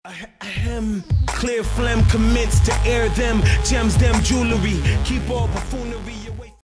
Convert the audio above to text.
Ahem. Clear phlegm commence to air them, gems them jewelry, keep all buffoonery away.